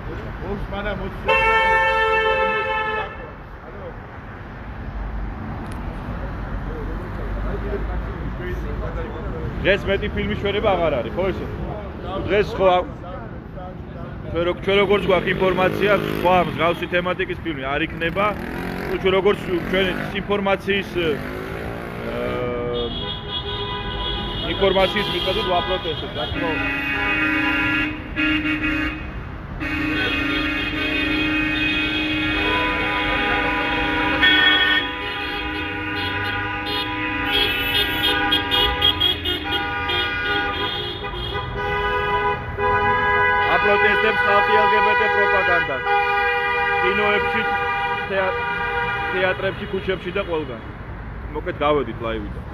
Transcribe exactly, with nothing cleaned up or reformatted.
დღეს მეტი ფილმის შვერება აღარ არის, ხო ესე? დღეს ხო ჩვენ როგორც გვაქვს ინფორმაცია, სხვა მსგავსი თემატიკის ფილმი არ იქნება. ჩვენ როგორც ჩვენ ინფორმაციის ინფორმაციის მიხედვით ვაპროტესტებთ, რა თქმა უნდა. აპროტესტებს ხალხი ელ გი ბე ტე პროპაგანდას. კინოებში, თეატრებში, ქუჩებში და ყველგან. მოკეთ გავედით ლაივიდან.